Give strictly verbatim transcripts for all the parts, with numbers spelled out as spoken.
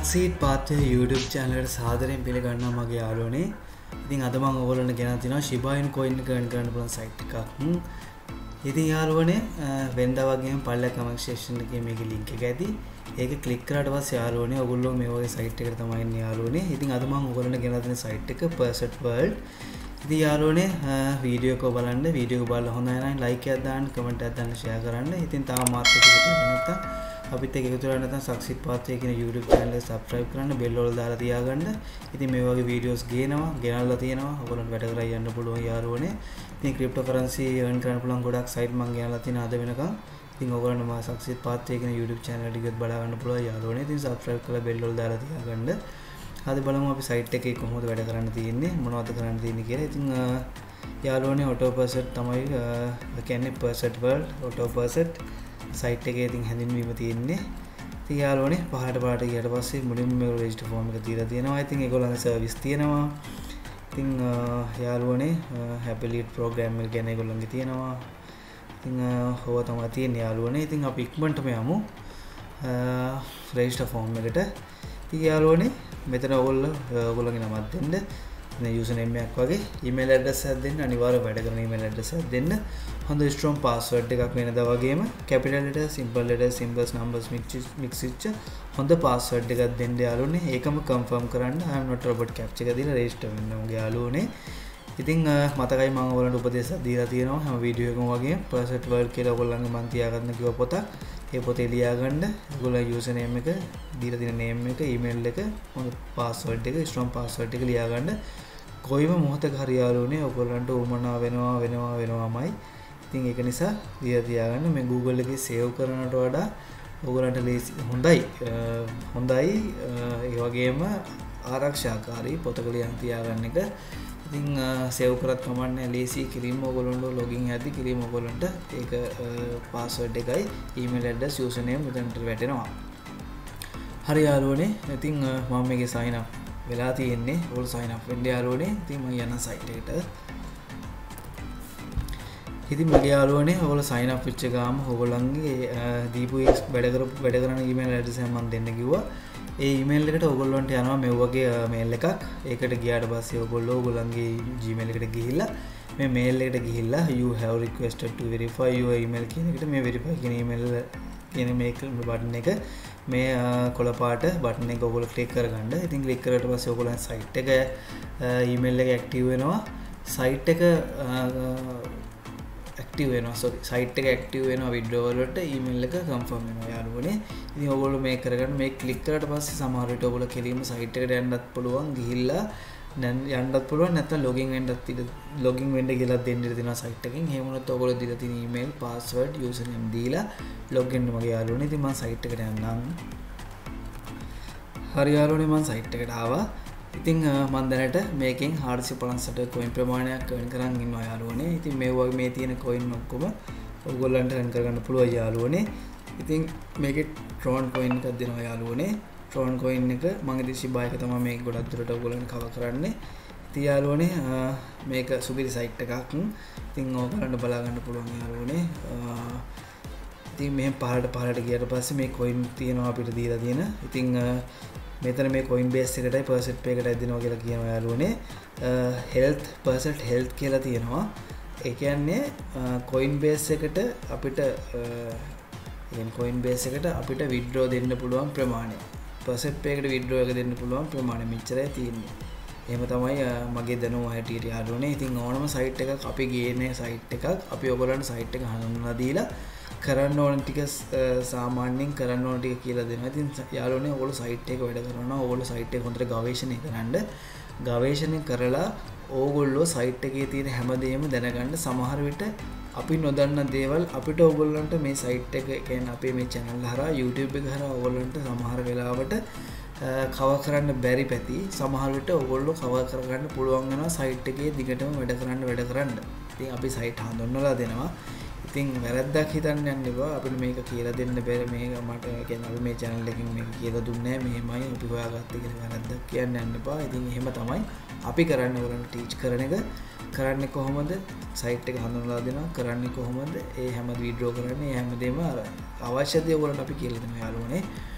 Succeed පාත්වය YouTube චැනලට සාදරයෙන් පිළිගන්නවා මගේ යාළුවනේ. ඉතින් අද මම ඔයගොල්ලන්ට ගෙනත් තිනවා Shiba Inu coin එක earn කරන්න පුළුවන් site එකක්. ඉතින් යාළුවනේ වෙනදා වගේම පල්ල comment section එකේ මේකේ link එක ඇති. ඒක click කරාට පස්සේ යාළුවනේ ඔයගොල්ලෝ මේ වගේ site එකකට තමයි එන්නේ යාළුවනේ. ඉතින් අද මම ඔයගොල්ලන්ට ගෙනත් තියෙන site එක Perfect World. ඉතින් යාළුවනේ වීඩියෝ එක බලන්න, වීඩියෝ එක බලලා හොඳයි නම් like එකක් දාන්න, comment එකක් දාන්න, share කරන්න. ඉතින් තාම මාත් එක්ක එකතු වෙන්න නැත්නම් අපිත් එක්ක එකතු වෙලා නැත්නම් සක්සීඩ් පාත්වය කියන YouTube channel එක subscribe කරන්න, bell වල දාලා තියාගන්න. ඉතින් මේ වගේ videos ගේනවා, ගෙනල්ලා තියෙනවා. ඔයගොල්ලන්ට වැඩ කරලා යන්න පුළුවන් යාළුවනේ. ඉතින් cryptocurrency earn කරන්න පුළුවන් ගොඩක් site මම ගෙනල්ලා තියෙනවා අද වෙනකන්. ඉතින් ඔයගොල්ලන්ට මා සක්සීඩ් පාත්වය කියන YouTube channel එකත් බලා ගන්න පුළුවන් යාළුවනේ. ඉතින් subscribe කරලා bell වල දාලා තියාගන්න. අද බලමු අපි site එකේ කොහොමද වැඩ කරන්න තියෙන්නේ, මොනවද කරන්න තියෙන්නේ කියලා. ඉතින් යාළුවනේ auto percent තමයි කියන්නේ Perfect World auto percent site එකේ ඉතින් හැඳින්වීම තියෙන්නේ. ඉතින් යාළුවනේ පහළට පහළට ගියට පස්සේ මුලින්ම මේ register form එක දීලා තියෙනවා. ඉතින් ඒගොල්ලන්ගේ service තියෙනවා. ඉතින් යාළුවනේ affiliate program එක ගැන ඒගොල්ලන්ගේ තියෙනවා. ඉතින් ඕවා තමයි තියෙන්නේ යාළුවනේ. ඉතින් අපි ඉක්මනටම යමු register form එකට. ඉතින් යාළුවනේ මෙතන ඔයගොල්ලෝ ඔයගොල්ලෝගේ නමක් දෙන්න, මේ username එකක් වගේ email address එකක් දෙන්න, අනිවාර්යයෙන් වැඩ කරන email address එකක් දෙන්න. හොඳ strong password එකක් වෙනදා වගේම capital letters, simple letters, symbols, numbers mix mix වෙච්ච හොඳ password එකක් දෙන්න යාළුවනේ. ඒකම confirm කරන්න I am not robot captcha එක දීලා register වෙන්න ඕනේ යාළුවනේ. ඉතින් මතකයි මම ඔයගොල්ලන්ට උපදේශයක් දීලා තියෙනවා හැම වීඩියෝ එකකම වගේ Perfect World කියලා ඔයගොල්ලන්ගේ මන් තියාගන්න කිව්ව පොතක්. ඒ පොතේ ලියා ගන්න. ඔයගොල්ලෝ username එක, දීලා තියෙන name එක, email එක, හොඳ password එක, strong password එක ලියා ගන්න. කොයිම මොහොතක හරි යාළුවනේ ඔයගොල්ලන්ට උමනා වෙනවා වෙනවා වෙනවාමයි. ඉතින් ඒක නිසා දීලා තියාගන්න. මේ Google එකේ save කරනට වඩා ඔයගොල්ලන්ට ලේසි හොඳයි. හොඳයි ඒ වගේම ආරක්ෂාකාරී පොතක ලියන් තියාගන්න එක. ඉතින් save කරත් කමන්නේ ලේසි කිරීම ඔයගොල්ලන්ට login යද්දි කිරීම ඔයගොල්ලන්ට ඒක password එකයි email address username මෙතනට වැටෙනවා. හරි යාළුවනේ. ඉතින් මම මේකේ sign up වෙලා තියෙන්නේ. ඔයගොල්ලෝ sign up වෙන්න යාළුවනේ. ඉතින් මම යන site එකට. ඉතින් මගේ යාළුවනේ ඔයගොල්ලෝ sign up වෙච්ච ගාම ඔයගොල්ලන්ගේ දීපු වැඩ කරපු වැඩ කරන email address එක මම දෙන්න කිව්වා. ඒ email එකට ඔයගොල්ලන්ට යනවා මේ වගේ mail එකක්. ඒකට ගියාට පස්සේ ඔයගොල්ලෝ ඔයගොල්ලන්ගේ Gmail එකට ගිහිල්ලා මේ mail එකට ගිහිල්ලා you have requested to verify your email කියන එකට මේ verify කියන email කියන මේ බටන් එක මේ කොළ පාට බටන් එක ඔයගොල්ලෝ ක්ලික් කරගන්න. ඉතින් ක්ලික් කරාට පස්සේ ඔයගොල්ලන් site එක email එක active වෙනවා. site එක active වෙනවා. sorry site එක active වෙනවා withdraw වලට email එක confirm වෙනවා යාළුවනේ. ඉතින් ඔයගොල්ලෝ මේක කරගන්න. මේක click කරාට පස්සේ සමහර විට ඔයගොල්ලෝ කෙලින්ම site එකට යන්නත් පුළුවන්. ගිහිල්ලා දැන් යන්නත් පුළුවන්. නැත්නම් login වෙන්නත් login වෙන්න කියලා දෙන්න දෙනවා site එකකින්. එහෙම වුණොත් ඔයගොල්ලෝ දීලා තියෙන email, password, username දීලා log in මගේ යාළුවනේ. ඉතින් මම site එකට යන්නම්. හරි යාළුවනේ මම site එකට ආවා. ඉතින් මම දැනට මේකෙන් හාරසිය පනස් අට coin ප්‍රමාණයක් earn කරන් ඉන්නවා යාළුවනේ. ඉතින් මේ වගේ මේ තියෙන coin ඔක්කොම ඔයගොල්ලන්ට earn කරගන්න පුළුවන් යාළුවනේ. ඉතින් මේකේ Tron coin එකක් දෙනවා යාළුවනේ. Tron coin එක මම ඉතින් Shiba එක තමයි මේක ගොඩක් දුරට ඔයගොල්ලන්ට cover කරන්නේ. ඉතින් යාළුවනේ මේක සුපිරි site එකක්. ඉතින් ඔයගොල්ලන්ට බලා ගන්න පුළුවන් යාළුවනේ. ඉතින් මෙහෙම පහළට පහළට ගියට පස්සේ මේ coin තියෙනවා අපිට දීලා තියෙන. ඉතින් මෙතන මේ Coinbase එකටයි Perfect Pay එකටයි දෙනවා කියලා කියනවා යාළුවනේ. health Perfect health කියලා තියෙනවා. ඒ කියන්නේ Coinbase එකට අපිට يعني Coinbase එකට අපිට withdraw දෙන්න පුළුවන් ප්‍රමාණය. Perfect Pay එකට withdraw එක දෙන්න පුළුවන් ප්‍රමාණය මෙච්චරයි තියෙන්නේ. එහෙම තමයි මගේ දැනුම හැටියට යාළුවනේ. ඉතින් ඕනම site එකක් අපි ගේන්නේ site එකක් අපි ඔයගොල්ලන්ට site එක හඳුන්වලා දීලා කරන්න ඕන ටික සාමාන්‍යයෙන් කරන්න ඕන ටික කියලා දෙනවා. ඉතින් යාළුවනේ ඔයගොල්ලෝ site එක වැඩ කරනවා. ඔයගොල්ලෝ site එක හොඳට ගවේෂණය කරන්න. ගවේෂණය කරලා ඕගොල්ලෝ site එකේ තියෙන හැමදේම දැනගන්න. සමහර විට අපි නොදන්න දේවල් අපිට ඔයගොල්ලන්ට මේ site එක කියන්නේ අපේ මේ channel හරහා YouTube එක හරහා ඔයගොල්ලන්ට සමහර වෙලාවට cover කරන්න බැරි පැති සමහර විට ඔයගොල්ලෝ cover කරගන්න පුළුවන් වෙනවා site එකේ දිගටම වැඩ කරන්න වැඩ කරන්න. ඉතින් අපි site හඳුන්වලා දෙනවා. ඉතින් වැරද්දක් හිතන්න යන්න එපා. අපිට මේක කියලා දෙන්න බැරි. මේක මට කියන්නේ අපි මේ channel එකකින් මේක කියලා දුන්නේ නැහැ. මෙහෙමයි අපි හොයාගත්තේ කියලා වැරද්දක් කියන්න යන්න එපා. ඉතින් එහෙම තමයි අපි කරන්නේ. ඔයගොල්ලන්ට ටීච් කරන එක කරන්නේ කොහොමද? site එක හඳුන්වලා දෙනවා. කරන්නේ කොහොමද? ඒ හැම වීඩියෝ කරන්නේ හැමදේම අවශ්‍ය දේ ඔයගොල්ලන්ට අපි කියලා දෙනවා යාළුවනේ.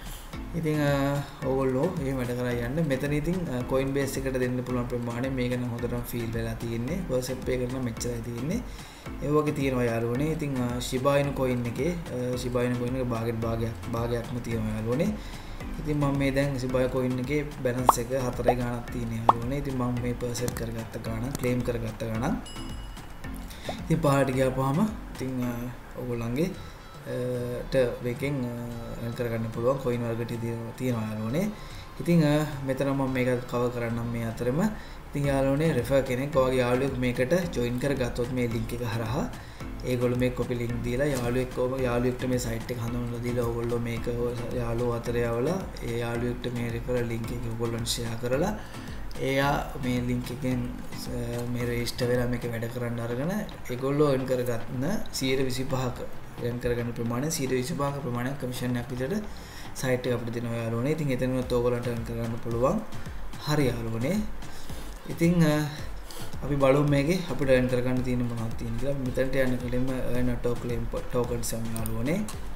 ඉතින් ඕගොල්ලෝ එහෙම වැඩ කරලා යන්න. මෙතන ඉතින් Coinbase එකට දෙන්න පුළුවන් ප්‍රමාණය මේක නම් හොඳටම ෆීල් වෙලා තියෙන්නේ. WhatsApp එකකට නම් මෙච්චරයි තියෙන්නේ. ඒ වගේ තියෙනවා යාළුවනේ. ඉතින් Shiba Inu coin එකේ Shiba Inu coin එක භාගයට භාගයක් භාගයක්ම තියෙනවා යාළුවනේ. ඉතින් මම මේ දැන් Shiba coin එකේ balance එක හතරේ ගාණක් තියෙන යාළුවනේ. ඉතින් මම මේ percent කරගත්ත ගාණ claim කරගත්ත ගාණ. ඉතින් පහළට ගියාපුවාම ඉතින් ඕගොල්ලන්ගේ ට මේකෙන් earn කරගන්න පුළුවන් coin වර්ගට තියෙනවා යාළුවනේ. ඉතින් මෙතන මම මේක cover කරන්නම් මේ අතරම. ඉතින් යාළුවනේ refer කෙනෙක් ඔයගේ යාළුවෙක් මේකට join කරගත්තොත් මේ link එක හරහා ඒගොල්ලෝ මේ copy link දීලා යාළුවෙක් ඔබ යාළුවෙක්ට මේ site එක හඳුන්වලා දීලා ඕගොල්ලෝ මේක යාළුවෝ අතර යවලා ඒ යාළුවෙක්ට මේ referral link එක ඕගොල්ලන් share කරලා එයා මේ link එකෙන් මේ register වෙලා මේක වැඩ කරන්න අරගෙන ඒගොල්ලෝ earn කරගන්න සියයට විසිපහක earn කරගන්න ප්‍රමාණය සියයට විසිපහක ප්‍රමාණයක් commission එකක් විදිහට site එක අපිට දෙනවා යාළුවනේ. ඉතින් එතනවත් ඕගොල්ලන්ට earn කරගන්න පුළුවන්. හරි යාළුවනේ. ඉතින් අපි බලමු මේකේ අපිට earn කරගන්න තියෙන මොනවද තියෙන කියලා. මෙතනට යන්න කලින්ම earn auto claim tokens යමු යාළුවනේ.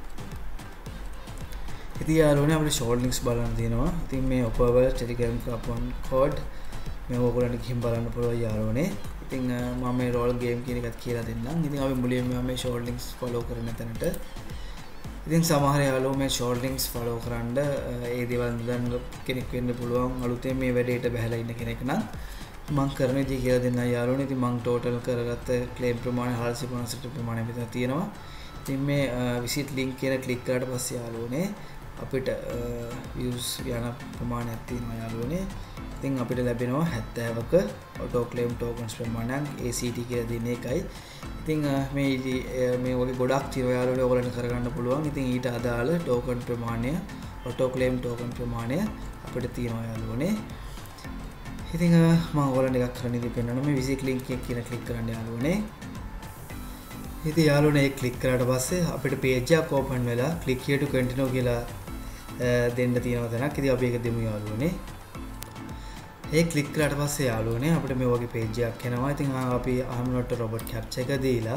ඉතින් යාළුවනේ අපිට short links බලන්න තියෙනවා. ඉතින් මේ offer වල Telegram coupon code මේ ඕගොල්ලන්ට ගිහින් බලන්න පුළුවන් යාළුවනේ. ඉතින් මම මේ roll game කියන එකත් කියලා දෙන්නම්. ඉතින් අපි මුලින්ම මේ short links follow කරන තැනට ඉතින් සමහර යාළුවෝ මේ short links follow කරන්න ඒ දේවල් නිදන් කෙනෙක් වෙන්න පුළුවන්. අලුතෙන් මේ වැඩේට බහැලා ඉන්න කෙනෙක් නම් මම කරන විදිහ කියලා දෙන්න යාළුවනේ. ඉතින් මම total කරගත්ත claim ප්‍රමාණය හාරසිය පනසට ප්‍රමාණය විතර තියෙනවා. ඉතින් මේ visit link කියන click කරාට පස්සේ යාළුවනේ අපිට views යන ප්‍රමාණයක් තියෙනවා යාළුවනේ. ඉතින් අපිට ලැබෙනවා හැත්තෑවක auto claim tokens ප්‍රමාණයක් A C T කියලා දෙන එකයි. ඉතින් මේ මේ වගේ ගොඩක් තියෙනවා යාළුවනේ ඔයගොල්ලන්ට කරගන්න පුළුවන්. ඉතින් ඊට අදාළ token ප්‍රමාණය auto claim token ප්‍රමාණය අපිට තියෙනවා යාළුවනේ. ඉතින් මම ඔයගොල්ලන්ට එකක් කරන්න ඉතින් පෙන්නනවා මේ visit link එක කියන click කරන්න යාළුවනේ. ඉතින් යාළුවනේ ඒක click කරාට පස්සේ අපිට page එකක් open වෙලා click here to continue කියලා දෙන්න තියෙනවා තැනක්. ඉතින් අපි ඒක දෙමු යාළුවනේ. ඒ click කරාට පස්සේ යාළුවනේ අපිට මේ වගේ page එකක් එනවා. ඉතින් අපි I'm not a robot captcha එක දීලා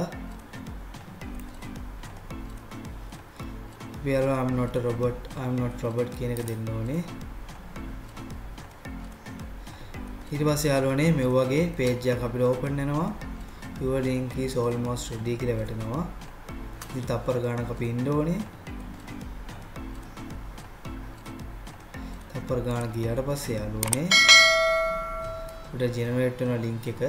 we are I'm not a robot I'm not robot කියන එක දෙන්න ඕනේ. ඊට පස්සේ යාළුවනේ මේ වගේ page එකක් අපිට open වෙනවා. your link is almost ready කියලා වැටෙනවා. ඉතින් තප්පර ගානක් අපි ඉන්න ඕනේ. තප්පර ගාන ගියාට පස්සේ යාළුවනේ අපිට generate වෙන link එක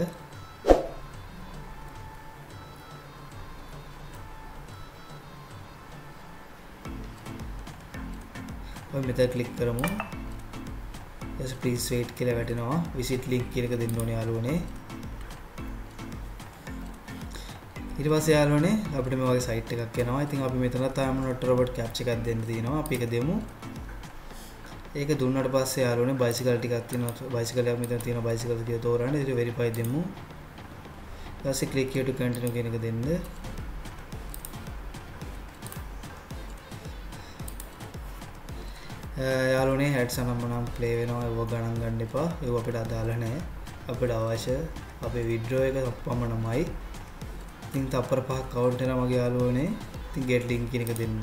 අපි මෙතන click කරමු. yes please wait කියලා වැටෙනවා. visit link කියන එක දෙන්න ඕනේ යාළුවනේ. ඊට පස්සේ යාළුවනේ අපිට මේ වගේ site එකක් එනවා. ඉතින් අපි මෙතනත් I'm not robot captcha එකක් දෙන්න තියෙනවා. අපි ඒක දෙමු. ඒක දුන්නාට පස්සේ යාළුවනේ bicycle ටිකක් තියෙනවා. bicycle එකක් මෙතන තියෙනවා. bicycle කියලා තෝරන්න. ඊට verify දෙමු. ඊට පස්සේ click here to continue කියන එක දෙන්න. යාළුවනේ ads නම් නම් play වෙනවා. ඒව ගණන් ගන්න එපා. ඒව අපිට අදාළ නැහැ. අපිට අවශ්‍ය අපේ withdraw එක පමණමයි. ඉතින් තප්පර පහක් කවුන්ට් වෙනවා මගේ යාළුවනේ. ඉතින් get link කියන එක දෙන්න.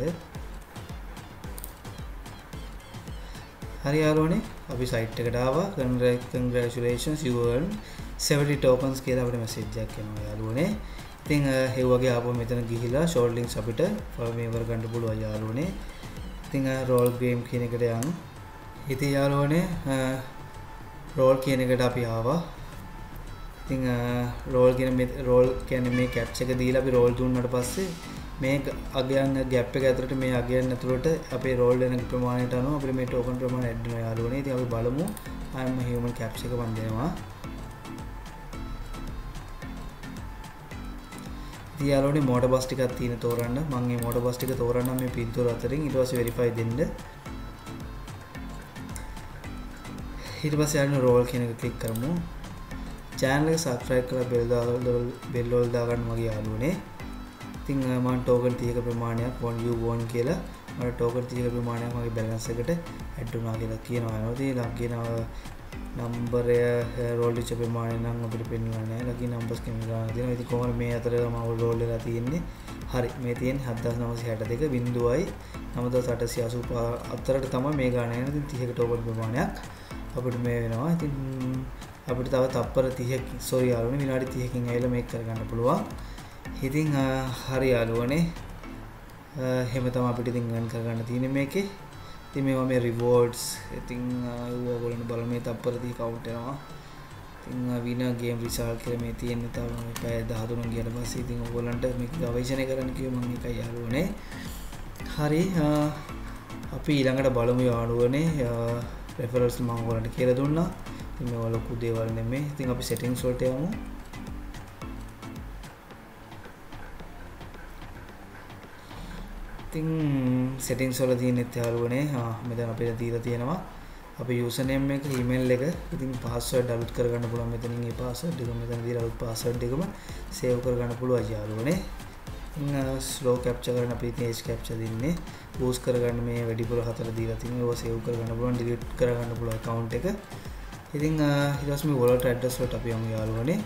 හරි යාළුවනේ අපි site එකට ආවා. congratulations you earned seventy tokens කියලා අපිට message එකක් එනවා යාළුවනේ. ඉතින් ඒ වගේ ආපුවම මෙතන ගිහිලා short links අපිට මේ වර ගන්න පුළුවන් යාළුවනේ. ඉතින් roll game කියන එකට යමු. ඉතින් යාළුවනේ roll කියන එකට අපි ආවා. ඉතින් roll කියන මේ roll කියන්නේ මේ captcha එක දීලා අපි roll දුන්නාට පස්සේ මේ අගයන් gap එක ඇතුළට මේ අගයන් ඇතුළට අපේ roll වෙන ප්‍රමාණයට අනුව අපිට මේ token ප්‍රමාණය add වෙනවා යාළුවනේ. ඉතින් අපි බලමු I'm a human captcha එක මම දෙනවා. ඉතින් යාළුවනේ motor bus ටිකක් තියෙන තෝරන්න. මම මේ motor bus ටික තෝරන්න මේ පින්තූර අතරින් ඊට පස්සේ verify දෙන්න. ඊට පස්සේ යාළුවනේ roll කියන එක click කරමු. channel එක subscribe කරලා bell දාලා bell වල දාගන්න මගේ යාළුවනේ. ඉතින් මම token thirty ප්‍රමාණයක් won you won කියලා මට token thirty ප්‍රමාණයක් මගේ balance එකට add වුණා කියලා කියනවා. ඉතින් ලක් කියනවා නම්බරය රෝල් වෙච්ච ප්‍රමාණය නම් අපිට පෙන්වලා නැහැ. ලකි නම්බර්ස් කියන ගාන තියෙනවා. ඉතින් කොහොමද මේ අතර මම රෝල් වෙලා තියෙන්නේ? හරි. මේ තියෙන්නේ හත් හදාස් නවසිය හැට දෙක බිංදුවයි නව හදාස් අටසිය අසූ පහ අතරට තමයි මේ ගාන එන්නේ. ඉතින් තිහකට ඕවර් ප්‍රමාණයක් අපිට මේ වෙනවා. ඉතින් අපිට තව තප්පර තිහකින් සෝරි යාළුවනේ විනාඩි තිහකින් ඇවිල්ලා මේක කරගන්න පුළුවන්. ඉතින් හරි යාළුවනේ. එහෙම තමයි අපිට ඉතින් ගන්න කරගන්න තියෙන්නේ මේකේ. ඉතින් මේවා මේ රිවෝඩ්ස් ඉතින් ඒව ඔයගොල්ලෝ බලන්න මේ තප්පර තිහ කවුන්ට් වෙනවා. ඉතින් විනර් ගේම් රිසල්ට් කියලා මේ තියෙන්නේ තව පැය දහතුනක් ගියට පස්සේ ඉතින් ඔයගොල්ලන්ට මේක ගවේෂණය කරන්න කිව්ව මම එකයි යාළුවනේ. හරි අපි ඊළඟට බලමු යාළුවනේ රෙෆරන්ස් මම ඔයගොල්ලන්ට කියලා දුන්නා. ඉතින් මේවා ලොකු දේවල් නෙමෙයි. ඉතින් අපි සෙටින්ග්ස් වලට යමු. ඉතින් සෙටින්ග්ස් වල තියෙනෙත් යාළුවනේ මෙතන අපිට දීලා තියෙනවා අපේ යූසර් නේම් එක ඊමේල් එක ඉතින් පාස්වර්ඩ් අලුත් කරගන්න පුළුවන් මෙතනින් ඒ පාස්වර්ඩ් එක මෙතන දීලා අලුත් පාස්වර්ඩ් එකම සේව් කරගන්න පුළුවන් යාළුවනේ. ඉතින් ස්ලෝ කැප්චර් කරන්න අපි ඉතින් ඒජ් කැප්චර් දෙන්නේ බූස්ට් කරගන්න මේ වැඩිපුර හතර දීලා තියෙනවා ඒවා සේව් කරගන්න පුළුවන් ඩිලීට් කරගන්න පුළුවන් account එක. ඉතින් ඊට පස්සේ මේ wallet address වලට අපි යමු යාළුවනේ.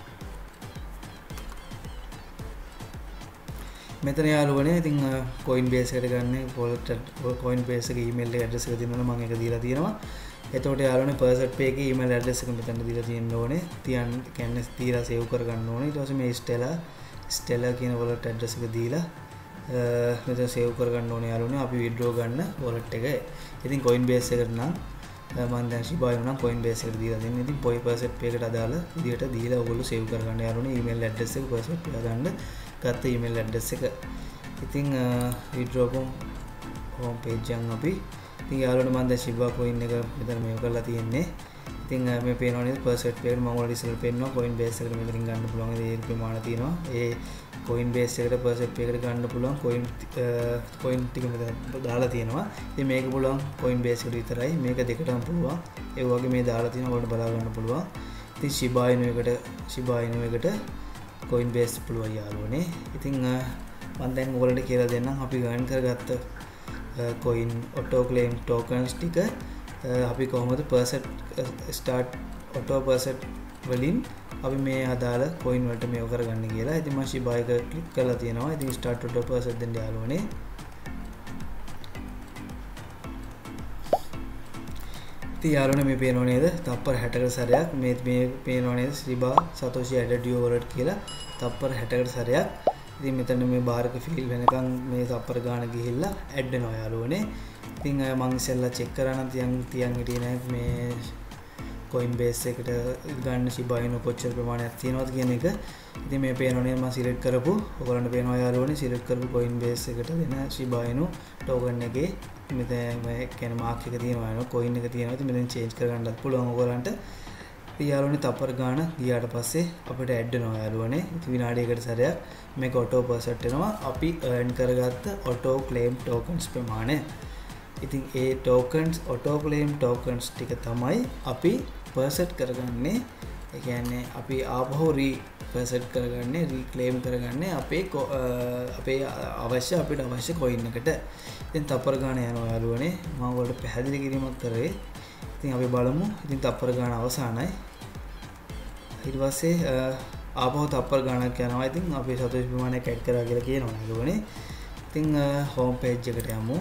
මෙතන යාළුවනේ ඉතින් Coinbase එකට ගන්න wallet Coinbase එකේ email එක address එක දෙන්න මම ඒක දීලා තියෙනවා. එතකොට යාළුවනේ Percent Pay එකේ email address එක මෙතන දීලා තියෙන්න ඕනේ. තියන්න කියන්නේ දීලා save කරගන්න ඕනේ. ඊට පස්සේ මේ Stella Stella කියන wallet address එක දීලා මෙතන save කරගන්න ඕනේ යාළුවනේ. අපි withdraw ගන්න wallet එක. ඉතින් Coinbase එකට නම් මම දැන් Shiba Inu නම් Coinbase එකට දීලා දෙන්නේ. ඉතින් Percent Pay එකට අදාළ විදිහට දීලා ඔයගොල්ලෝ save කරගන්න යාළුවනේ email address එක Percent Pay ගන්න ගත්ත email address එක. ඉතින් withdraw home page එකෙන් අපි ඉතින් යාළුවනේ මම දැන් Shiba coin එක මෙතන මේක කරලා තියෙන්නේ. ඉතින් මේ පේනවා නේද Percent Pay එකට මම ඔයාලට ඉස්සෙල්ලා පෙන්නනවා Coinbase එකට මෙතනින් ගන්න පුළුවන් ඒ ප්‍රමාණ තියෙනවා. ඒ Coinbase එකට Percent Pay එකට ගන්න පුළුවන් coin coin ටික මෙතන දාලා තියෙනවා. ඉතින් මේක පුළුවන් Coinbase එකට විතරයි. මේක දෙකටම පුළුවන්. ඒ වගේ මේ දාලා තියෙනවා ඔයාලට බලා ගන්න පුළුවන්. ඉතින් Shiba Inu එකට Shiba Inu එකට Coinbase පුළුවන් යාළුවනේ. ඉතින් මම දැන් ඔයාලට කියලා දෙන්නම් අපි ගන්න කරගත්ත coin auto claim tokens ටික අපි කොහොමද percent start auto percent වලින් අපි මේ අදාළ coin වලට මේව කරගන්න කියලා. ඉතින් මම Shiba එක ක්ලික් කරලා තියෙනවා. ඉතින් start auto percent දෙන්න යාළුවනේ. ඉතින් යාළුවනේ මේ පේනව නේද? තප්පර හැටකට සැරයක් මේ මේ පේනව නේද? Shiba Satoshi added your wallet කියලා තප්පර හැටකට සැරයක්. ඉතින් මෙතන මේ බාරක ෆීල් වෙනකන් මේ තප්පර ගාන ගිහිල්ලා ඇඩ් වෙනවා යාළුවනේ. ඉතින් මම ඉස්සෙල්ලා චෙක් කරා නම් තියන් තියන් හිටියේ නැහැ මේ Coinbase එකට ගන්න Shiba Inu කොච්චර ප්‍රමාණයක් තියෙනවද කියන එක. ඉතින් මේ පේනවනේ මම සිලෙක්ට් කරපු ඔයගොල්ලන්ට පේනවා යාළුවනේ සිලෙක්ට් කරපු Coinbase එකට දෙන Shiba Inu token එකේ මෙතන මේ කියන මාක් එක තියෙනවා නේද coin එක තියෙනවා. ඉතින් මෙතෙන් change කරගන්නත් පුළුවන් ඔයගොල්ලන්ට. ඉතින් යාළුවනේ තප්පර ගාන ගියාට පස්සේ අපිට ඇඩ් වෙනවා යාළුවනේ. ඉතින් විනාඩියකට සැරයක් මේක auto percent වෙනවා අපි earn කරගත්ත auto claim tokens ප්‍රමාණය. ඉතින් ඒ tokens auto claim tokens ටික තමයි අපි percent කරගන්නේ. ඒ කියන්නේ අපි ආපහු re percent කරගන්නේ reclaim කරගන්නේ අපේ අපේ අවශ්‍ය අපිට අවශ්‍ය coin එකට. ඉතින් තප්පර ගාන යනවා යාළුවනේ. මම ඔයාලට පැහැදිලි කිරීමක් කරේ. ඉතින් අපි බලමු. ඉතින් තප්පර ගාන අවසానයි. ඊට පස්සේ ආපහු තප්පර ගානක් යනවා. ඉතින් අපි Satoshi ප්‍රමාණයක් ඇඩ් කරා කියලා කියනවා යාළුවනේ. ඉතින් home page එකට යමු.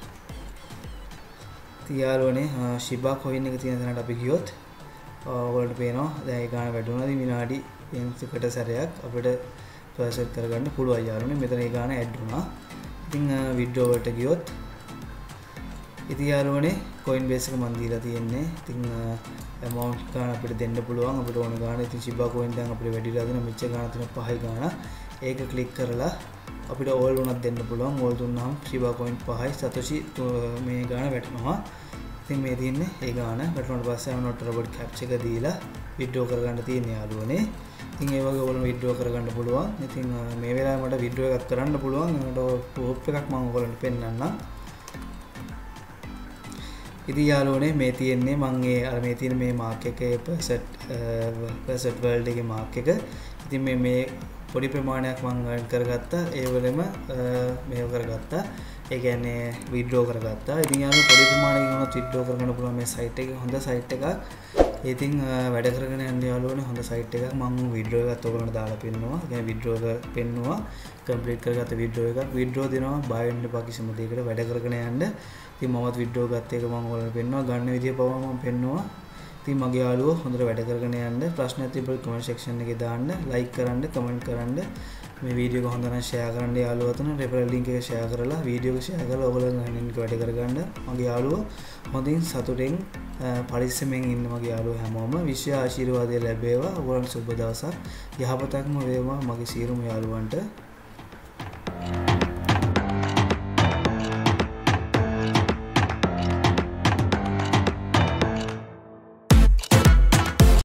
ඉතින් යාළුවනේ Shiba coin එක තියෙන තැනට අපි ගියොත් ඔයාලට පේනවා දැන් ඒ ගාන වැඩි වුණාද විනාඩි දෙකකට සැරයක් අපිට percent කරගන්න පුළුවන් යාළුවනේ. මෙතන ඒ ගාන ඇඩ් වුණා. ඉතින් withdraw වලට ගියොත් ඉතින් යාළුවනේ Coinbase එක මම දීලා තියෙන්නේ. ඉතින් amount ගාන අපිට දෙන්න පුළුවන් අපිට ඕන ගාන. ඉතින් Shiba coin දැන් අපිට වැඩිලා දෙන මෙච්චර ගාන තියෙන පහයි ගාන. ඒක ක්ලික් කරලා අපිට all උනත් දෙන්න පුළුවන්. all දුන්නාම Shiba coin පහයි Satoshi මේ ගාන වැටෙනවා. ඉතින් මේ තියෙන්නේ ඒ ගාන වැටුණාට පස්සේ අපි not robot capture එක දීලා withdraw කරගන්න තියෙන යාළුවනේ. ඉතින් ඒ වගේ ඔයගොල්ලෝ withdraw කරගන්න පුළුවන්. ඉතින් මේ වෙලාවේ මට withdraw එකක් කරන්න පුළුවන්. ඒකට proof එකක් මම ඔයගොල්ලන්ට පෙන්නන්නම්. ඉතින් යාළුවනේ මේ තියෙන්නේ මම ඒ අර මේ තියෙන මේ මාක් එකේ percent percent world එකේ මාක් එක. ඉතින් මේ මේ පොඩි ප්‍රමාණයක් මම earn කරගත්තා. ඒ වලම මේව කරගත්තා. ඒ කියන්නේ withdraw කරගත්තා. ඉතින් යාළුවෝ පොඩි ප්‍රමාණයකින් උනත් withdraw කරගන්න පුළුවන් මේ site එකේ හොඳ site එකක්. ඉතින් වැඩ කරගෙන යන්න යාළුවනේ හොඳ සයිට් එකක් මම වීඩියෝ එකක් ඔයගොල්ලන්ට දාලා පෙන්නනවා. ඒ කියන්නේ වීඩියෝ එක පෙන්නවා. කම්ප්ලීට් කරගත්ත වීඩියෝ එකක්. වීඩියෝ දෙනවා බය වෙන්න එපා කිසිම දෙයකට වැඩ කරගෙන යන්න. ඉතින් මමත් වීඩියෝ ගත්ත එක මම ඔයගොල්ලන්ට පෙන්නවා. ගන්න විදිය පවා මම පෙන්නවා. ඉතින් මගේ යාළුවෝ හොඳට වැඩ කරගෙන යන්න. ප්‍රශ්න තිබ්බොත් කමෙන්ට් සෙක්ෂන් එකේ දාන්න. ලයික් කරන්න, කමෙන්ට් කරන්න. මේ වීඩියෝ එක හොඳ නම් ෂෙයා කරන්න යාළුවෝ අතන රෙෆරල් ලින්ක් එක ෂෙයා කරලා වීඩියෝ එක ෂෙයා කරලා ඔයගොල්ලෝ ගන්න වැඩ කරගන්න. මගේ යාළුවෝ හොඳින් සතුටින් පරිස්සමෙන් ඉන්න මගේ යාළුවෝ හැමෝම විශ්ව ආශිර්වාදය ලැබේවා. ඔයගොල්ලන්ට සුබ දවසක්. යහපතක්ම වේවා මගේ සියලුම යාළුවන්ට.